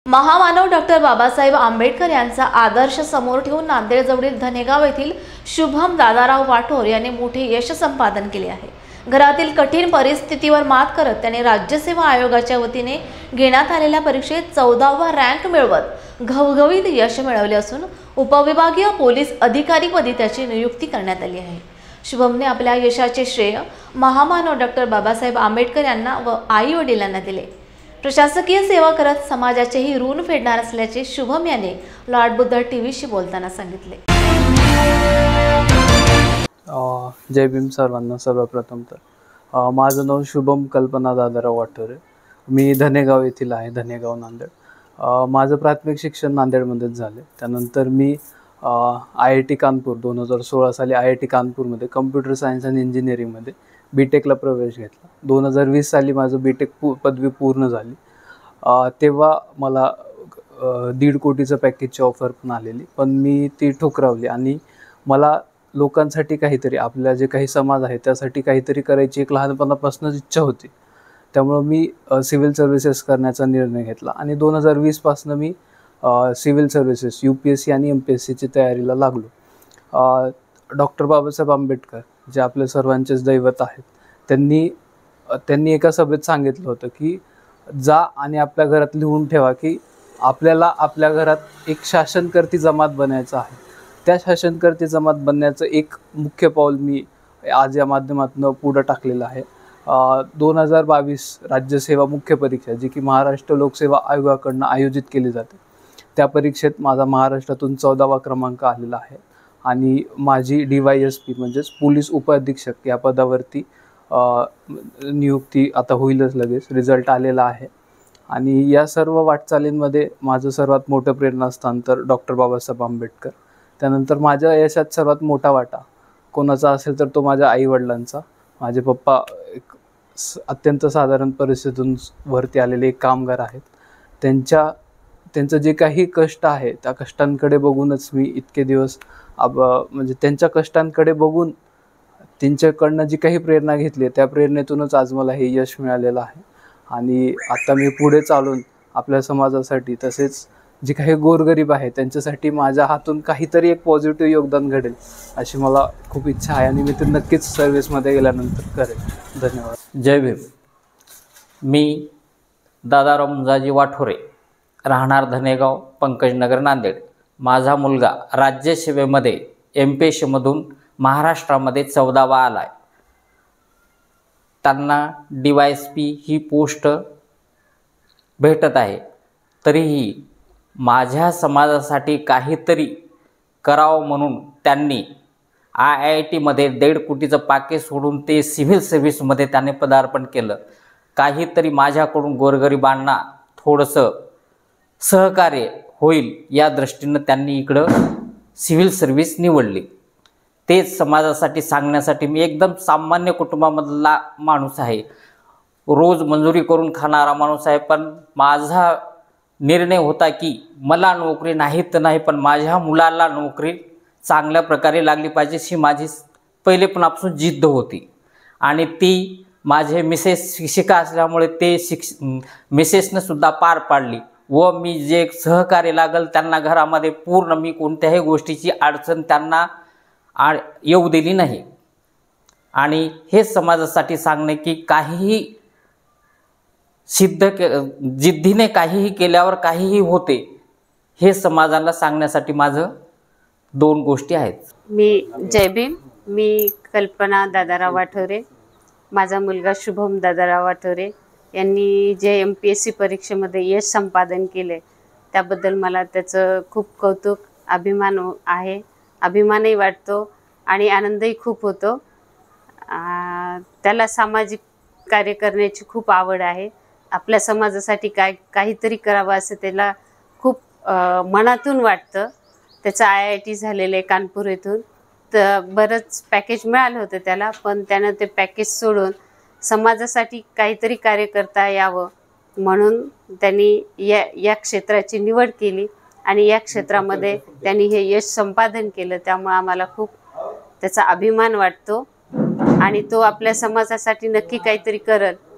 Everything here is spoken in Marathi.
महामानव डॉक्टर बाबासाहेब आंबेडकर यांचा आदर्श समोर ठेवून नांदेडजवळील धनेगाव येथील शुभम दादाराव वाठोर यांनी मोठे यश संपादन केले आहे। घरातील कठीण परिस्थितीवर मात करत त्यांनी राज्यसेवा आयोगाच्या वतीने घेण्यात आलेल्या परीक्षेत 14वा रँक मिळवत घवघवीत यश मिळवले असून उपविभागीय पोलीस अधिकारीपदी त्याची नियुक्ती करण्यात आली आहे। शुभमने आपल्या यशाचे श्रेय महामानव डॉक्टर बाबासाहेब आंबेडकर यांना व आई वडिलांना दिले। प्रशासकीय सेवा करत समाजाचेही ऋण फेडणार असल्याचे शुभम यांनी लॉर्ड बुद्ध टीव्हीशी बोलताना सांगितले। जय भीम सर्वांना। सर्वप्रथम तर माझं नाव शुभम कल्पना दादाराव वाठोरे, मी धनेगाव येथील आहे, धनेगाव नांदेड। माझं प्राथमिक शिक्षण नांदेडमध्येच झाले। त्यानंतर मी IIT कानपूर 2016 साली IIT कानपूरमध्ये कम्प्युटर सायन्स आणि इंजिनिअरिंगमध्ये बीटेकला प्रवेश घेतला। 2020 साली माझं बीटेक पदवी पूर्ण झाली। तेव्हा मला 1.5 कोटीचं पॅकेजची ऑफर पण आलेली, पण मी ती ठुकरावली आणि मला लोकांसाठी काहीतरी, आपल्या जे काही समाज आहे त्यासाठी काहीतरी करायची एक लहानपणापासूनच इच्छा होती। त्यामुळे मी सिव्हिल सर्व्हिसेस करण्याचा निर्णय घेतला आणि 2020 पासून मी सिव्हिल सर्व्हिसेस UPSC आणि MPSCची तयारीला लागलो। डॉक्टर बाबासाहेब आंबेडकर जे आपल्या सर्वांचेच दैवत आहेत, त्यांनी एका सभेत सांगितलं होतं की जा आणि आपल्या घरात लिहून ठेवा की आपल्याला आपल्या घरात एक शासनकर्ती जमात बनायचं आहे। त्या शासनकर्ती जमात बनण्याचं एक मुख्य पाऊल मी आज या माध्यमातून पुढे टाकलेलं आहे। 2022 राज्यसेवा मुख्य परीक्षा जी की महाराष्ट्र लोकसेवा आयोगाकडून आयोजित केली जाते, त्या परीक्षेत माझा महाराष्ट्रातून 14वा क्रमांक आलेला आहे आणि माझी DYSP म्हणजेच पोलीस उपअधीक्षक या पदावरती नियुक्ती आता होईलच, लगेच रिझल्ट आलेला आहे। आणि या सर्व वाटचालींमध्ये माझं सर्वात मोठं प्रेरणास्थान तर डॉक्टर बाबासाहेब आंबेडकर। त्यानंतर माझ्या यशात सर्वात मोठा वाटा कोणाचा असेल तर तो माझ्या आईवडिलांचा। माझे पप्पा एक अत्यंत साधारण परिस्थितीतून वरती आलेले एक कामगार आहेत। त्यांचं जे काही कष्ट आहे त्या कष्टांकडे बघूनच मी इतके दिवस म्हणजे त्यांच्या कष्टांकडे बघून त्यांच्याकडनं जी काही प्रेरणा घेतली त्या प्रेरणेतूनच आज मला हे यश मिळालेलं आहे। आणि आता मी पुढे चालून आपल्या समाजासाठी तसेच जे काही गोरगरीब आहे त्यांच्यासाठी माझ्या हातून काहीतरी एक पॉझिटिव्ह योगदान घडेल अशी मला खूप इच्छा आहे आणि मी ते नक्कीच सर्व्हिसमध्ये गेल्यानंतर करेन। धन्यवाद। जय भीम। मी दादाराव मुंजाजी वाठोरे, राहणार धनेगाव, पंकजनगर, नांदेड। माझा मुलगा राज्यसेवेमध्ये MPSCमधून महाराष्ट्रामध्ये 14वा आला आहे। त्यांना DYSP ही पोस्ट भेटत आहे, तरीही माझ्या समाजासाठी काहीतरी करावं म्हणून त्यांनी IITमध्ये 1.5 कोटीचं पॅकेज सोडून ते सिव्हिल सर्व्हिसमध्ये त्याने पदार्पण केलं। काहीतरी माझ्याकडून गोरगरिबांना थोडंसं सहकार्य होईल या दृष्टीनं त्यांनी इकडं सिव्हिल सर्व्हिस निवडली। तेच समाजासाठी सांगण्यासाठी मी एकदम सामान्य कुटुंबामधला माणूस आहे, रोज मंजुरी करून खाणारा माणूस आहे, पण माझा निर्णय होता की मला नोकरी नाही तर नाही, पण माझ्या मुलाला नोकरी चांगल्या प्रकारे लागली पाहिजे ही माझी पहिलेपणापासून जिद्द होती। आणि ती माझे मिसेस शिक्षिका असल्यामुळे ते मिसेसनं सुद्धा पार पाडली व मी जे सहकार्य लागल त्यांना घरामध्ये पूर्ण मी कोणत्याही गोष्टीची अडचण त्यांना येऊ दिली नाही। आणि हे समाजासाठी सांगणे की काहीही जिद्दीने काहीही केल्यावर काहीही होते, हे समाजाला सांगण्यासाठी माझं 2 गोष्टी आहेत। मी जय भीम। मी कल्पना दादाराव वाठोरे, माझा मुलगा शुभम दादाराव वाठोरे यांनी जे MPSC परीक्षेमध्ये यश संपादन केले त्याबद्दल मला त्याचं खूप कौतुक, अभिमान आहे, अभिमानही वाटतो आणि आनंदही खूप होतो। त्याला सामाजिक कार्य करण्याची खूप आवड आहे। आपल्या समाजासाठी काहीतरी करावं असं त्याला खूप मनातून वाटतं। त्याचं IIT झालेलं आहे कानपूर येथून, तर बरंच पॅकेज मिळालं होतं त्याला, पण त्यानं ते पॅकेज सोडून समाजासाठी काहीतरी कार्य करता यावं म्हणून त्यांनी या क्षेत्राची निवड केली आणि या क्षेत्रामध्ये त्यांनी हे यश संपादन केलं। त्यामुळे आम्हाला खूप त्याचा अभिमान वाटतो आणि तो आपल्या समाजासाठी नक्की काहीतरी करेल